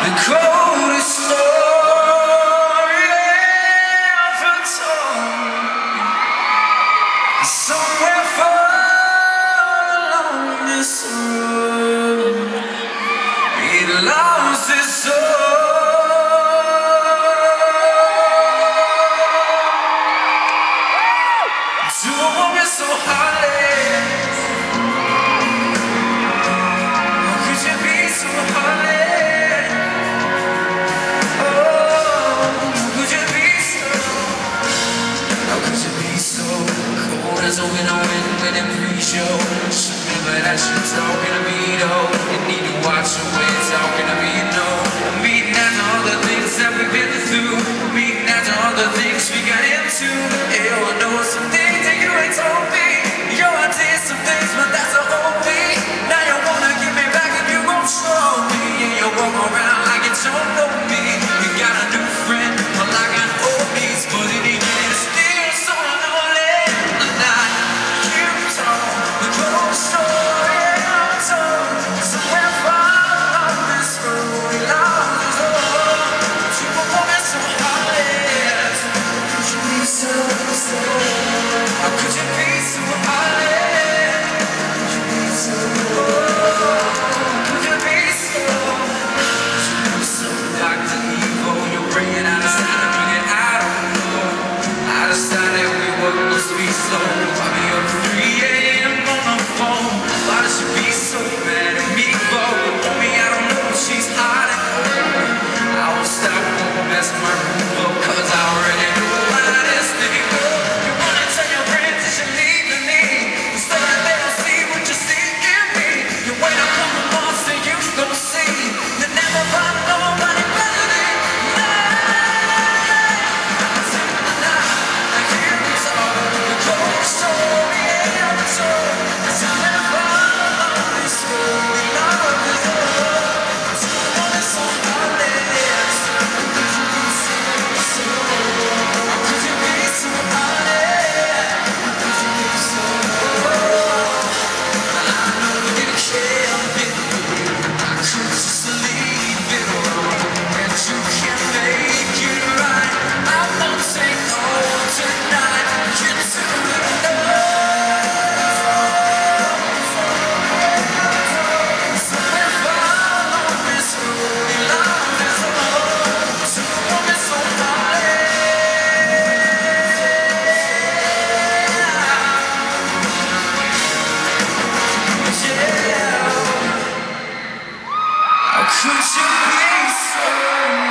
the coldest story ever told. Somewhere far along this road, it lost its soul. To a woman so heartless, how could you be so heartless? Oh, how could you be so? How could you be so cold as a winter wind when it pre-show? Should never that you're talking to me though. You need to watch your way talking to me, you know. Meeting after all the things that we've been through, meeting after all the things we got into. Hell, I know some things that you ain't told me. Yo, I did some things, but that's a whole me. Now you wanna give me back and you won't show me. Yeah, you walk around like you don't know me. You got a new friend, but like an old niece, but it ain't really still so lonely. And I hear you talk, the cold story I'm told. Somewhere far along this road, we lost his love. To a woman so heartless, could you be so? How could you be so heartless? Could you be so? Could you be so? Could you be so like the evil? You're bringing out a sign of me that I don't know. I decided we were supposed to be slow. I'll be up 3 a.m. on the phone. Why does she be so mad at me for? Homie, I don't know if she's hot at home. I won't stop, won't mess my groove up, 'cause I already know why this thing goes. You wanna tell your friends that you're leaving me, instead that they don't see what you see in me. You wait a couple months and you gon' see you never find nobody better than me. I hear you talk, the cold story ever told. Somewhere far along this road, we love this love. Someone is so heartless. Could you be so? How could you be so heartless? Could you be so? I know you didn't care a bit. I could just leave it alone, and you can't make it right. I won't say no tonight. You're too somewhere far along this road, we lost this love. To a woman so heartless, yeah. How could you be so?